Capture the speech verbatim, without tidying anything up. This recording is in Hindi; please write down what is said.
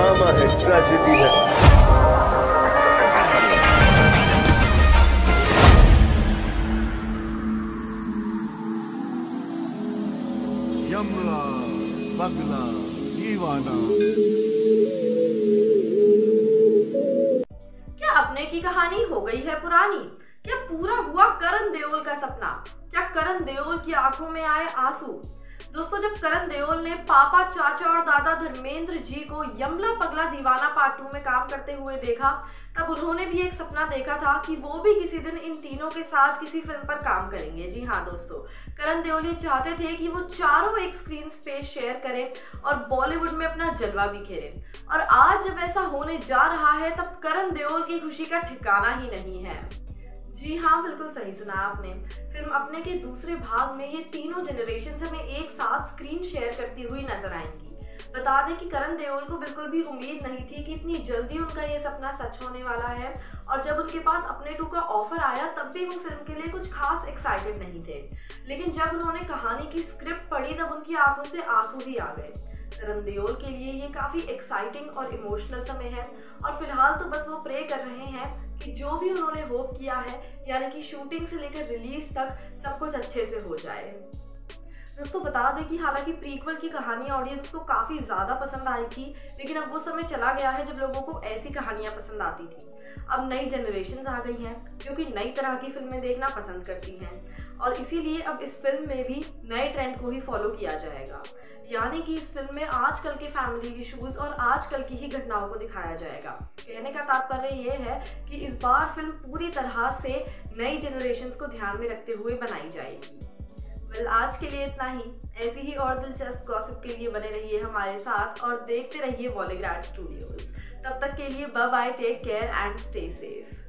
ड्रामा है, ट्रेजेडी है। यमला पगला दीवाना। क्या अपने की कहानी हो गई है पुरानी? क्या पूरा हुआ करण देओल का सपना? क्या करण देओल की आंखों में आए आंसू? दोस्तों, जब करण देओल ने पापा, चाचा और दादा धर्मेंद्र जी को यमला पगला दीवाना पार्ट टू में काम करते हुए देखा, तब उन्होंने भी एक सपना देखा था कि वो भी किसी दिन इन तीनों के साथ किसी फिल्म पर काम करेंगे। जी हाँ दोस्तों, करण देओल ये चाहते थे कि वो चारों एक स्क्रीन स्पेस शेयर करें और बॉलीवुड में अपना जलवा बिखेरें। और आज जब ऐसा होने जा रहा है, तब करण देओल की खुशी का ठिकाना ही नहीं है। जी हाँ, बिल्कुल सही सुना आपने। फिल्म अपने के दूसरे भाग में ये तीनों जनरेशन हमें एक साथ स्क्रीन शेयर करती हुई नजर आएंगी। बता दें कि करण देओल को बिल्कुल भी उम्मीद नहीं थी कि इतनी जल्दी उनका ये सपना सच होने वाला है, और जब उनके पास अपने टू का ऑफर आया तब भी वो फिल्म के लिए कुछ खास एक्साइटेड नहीं थे। लेकिन जब उन्होंने कहानी की स्क्रिप्ट पढ़ी, तब उनकी आंखों से आंसू ही आ गए। करण देओल के लिए ये काफ़ी एक्साइटिंग और इमोशनल समय है, और फिलहाल तो बस वो प्रे कर रहे हैं कि जो भी उन्होंने होप किया है, यानी कि शूटिंग से लेकर रिलीज तक सब कुछ अच्छे से हो जाए। दोस्तों, बता दें कि हालांकि प्रीक्वल की कहानी ऑडियंस को काफ़ी ज़्यादा पसंद आई थी, लेकिन अब वो समय चला गया है जब लोगों को ऐसी कहानियाँ पसंद आती थी। अब नई जनरेशन आ गई हैं जो कि नई तरह की फिल्में देखना पसंद करती हैं, और इसीलिए अब इस फिल्म में भी नए ट्रेंड को ही फॉलो किया जाएगा। यानी कि इस फिल्म में आजकल के फैमिली इश्यूज और आजकल की ही घटनाओं को दिखाया जाएगा। कहने का तात्पर्य ये है कि इस बार फिल्म पूरी तरह से नई जनरेशन्स को ध्यान में रखते हुए बनाई जाएगी। वेल, आज के लिए इतना ही। ऐसी ही और दिलचस्प गॉसिप के लिए बने रहिए हमारे साथ और देखते रहिए वॉलीग्राड स्टूडियोज। तब तक के लिए bye bye, take care and stay safe.